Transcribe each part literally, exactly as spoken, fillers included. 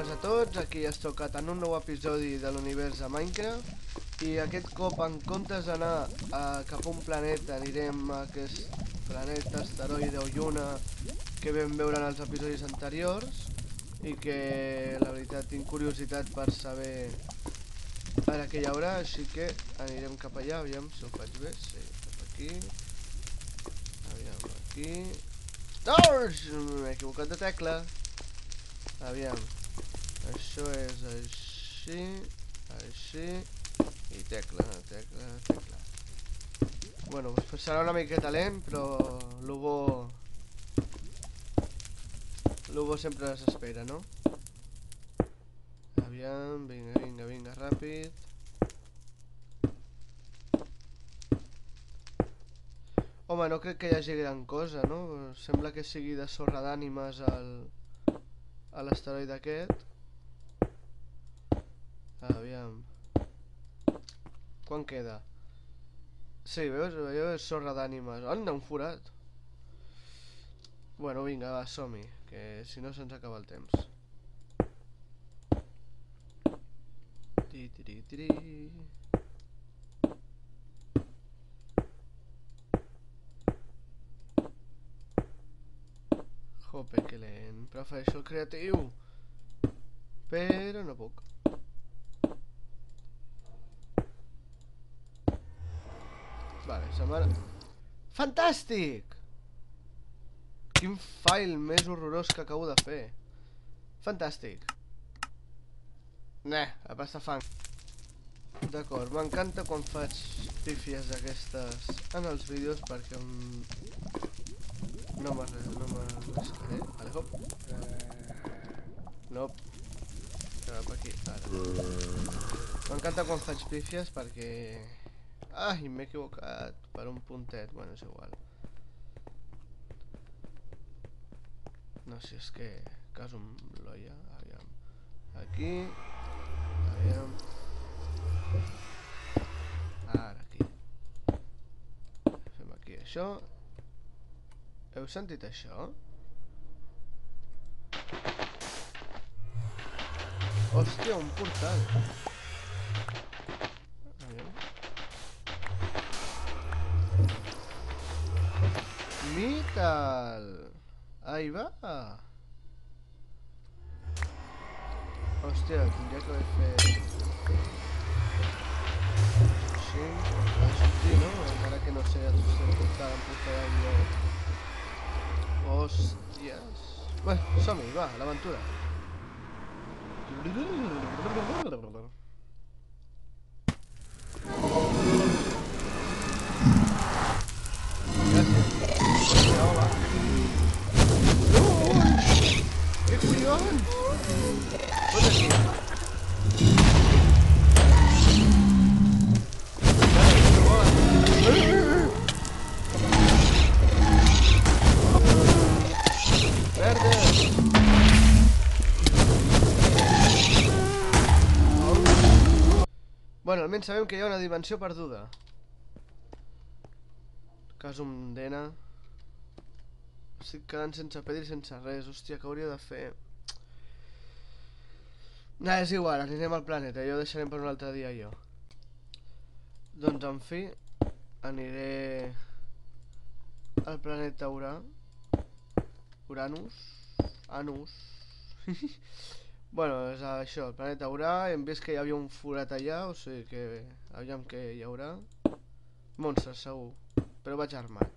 bones a tots, aquí ja estic en un nou episodi de l'univers de Minecraft i aquest cop, en comptes d'anar cap a un planeta, anirem a aquest planeta, asteroide o lluna que vam veure en els episodis anteriors i que la veritat tinc curiositat per saber ara què hi haurà, així que anirem cap allà, aviam si ho faig bé, sí, cap aquí, aviam, aquí, no, m'he equivocat de tecla, aviam, això és així, així, i tecla, tecla, tecla. Bueno, pues serà una miqueta lent, però lo bo, lo bo sempre s'espera, no? Aviam, vinga, vinga, vinga, ràpid. Home, no crec que hi hagi gran cosa, no? Sembla que sigui de sorra d'ànimes al... a l'asteroide aquest. Aviam. Quan queda? Sí, veus? Allò és sorra d'ànimes. Anda, un forat. Bueno, vinga, va, som-hi, que si no se'ns acaba el temps. Tiri, tiri, tiri. Jope, que lent. Prefereixo el creatiu. Però no puc. Vale, sa mare... Fantàstic! Quin file més horrorós que acabo de fer. Fantàstic. Nah, a passar fang. D'acord, m'encanta quan faig pífies d'aquestes en els vídeos perquè um... no m'arriscaré. Vale, hop. Nope. Cap aquí, ara. M'encanta quan faig pífies perquè... Ai, m'he equivocat per un puntet. Bueno, és igual. No sé, és que... caso amb l'olla. Aviam. Aquí. Aviam. Ara, aquí. Fem aquí això. Heu sentit això? Hòstia, un portal. Metal. Ahí va. Hòstia, tindria que haver fet... Sí, ha de sortir, no? Encara que no sé el portal em portarà enlloc. Hòsties. Bé, som-hi, va, l'aventura. ¿Qué cuidón? ¿Dónde aquí? Verde. Bueno, almenys sabem que hi ha una dimensió perduda. Casum d'ena. Estic quedant sense pedra i sense res. Hòstia, què hauria de fer? Nah, és igual, anirem al planeta. Ja ho deixarem per un altre dia, jo. Doncs, en fi, aniré al planeta Urà. Uranus. Anus. Bueno, és això, el planeta Urà. Hem vist que hi havia un forat allà, o sigui que... aviam què hi haurà. Monstres, segur. Però vaig armat.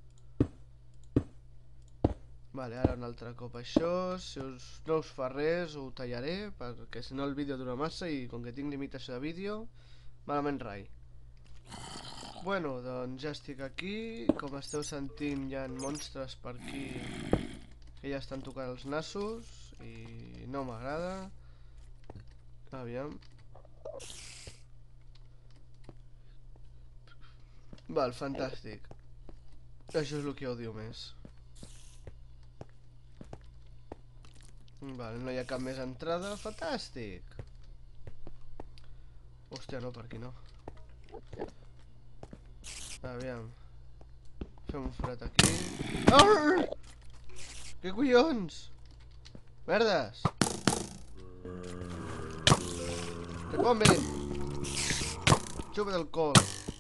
Vale, ara un altre cop això, si us, no us fa res ho tallaré, perquè si no el vídeo dura massa i com que tinc limitació de vídeo, malament rai. Bueno, doncs ja estic aquí, com esteu sentint hi ha monstres per aquí que ja estan tocant els nassos i no m'agrada. Aviam. Val, fantàstic. Això és el que odio més. Vale, no hi ha cap més entrada. Fantàstic. Hòstia, no, per aquí no. Aviam. Fem un forat aquí. Arrrr! Què collons? Merdes! Responde. Chúpate el col.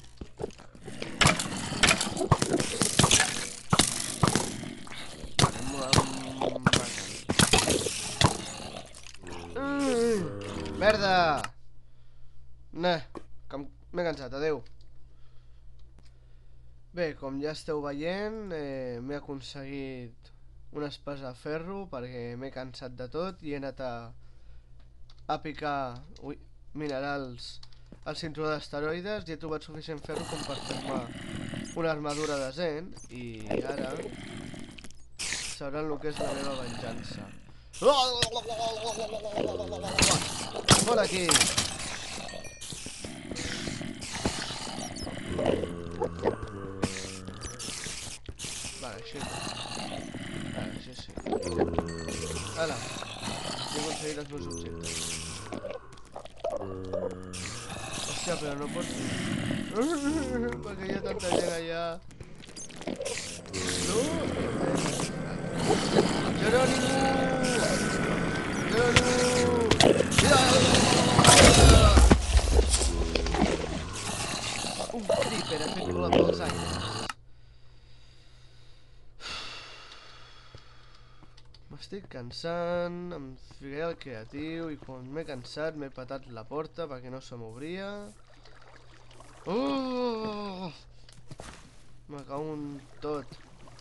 Merda! Nah, m'he cansat, adeu. Bé, com ja esteu veient, eh, m'he aconseguit una espasa de ferro perquè m'he cansat de tot i he anat a, a picar ui, minerals al cinturó d'asteroides i he trobat suficient ferro com per fer-me una armadura decent i ara sabran el que és la meva venjança. Fora aquí! Vale, així. Vale, així sí. Ara, he aconseguit els meus objectes. Hòstia, però no pots... perquè hi ha tanta gent allà. No! Jerónimo! Jerónimo! Un creeper ha fet volar pels aires. M'estic cansant, em ficaré al creatiu i quan m'he cansat m'he patat la porta perquè no se m'obria. Oh! Me cago en tot.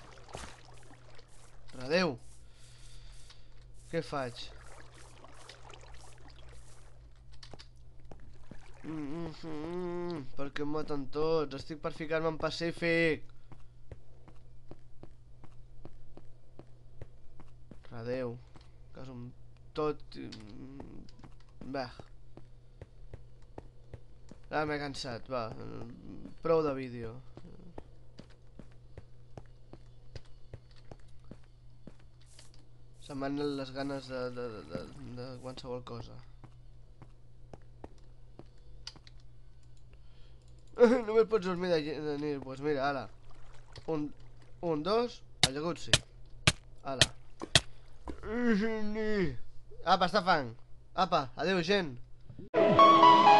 Adeu. Què faig? Mm, mm, mm, per què em maten tots? Estic per ficar-me en pacífic. Adeu. Caso amb tot... Bah. Ara m'he cansat, va. Prou de vídeo. Se'm van les ganes de, de, de, de qualsevol cosa. Només pots dormir de, de nit. Doncs pues mira, ala. Un, un, dos, al jacuzzi. Ala. Apa, està fang. Apa, adeu, gent.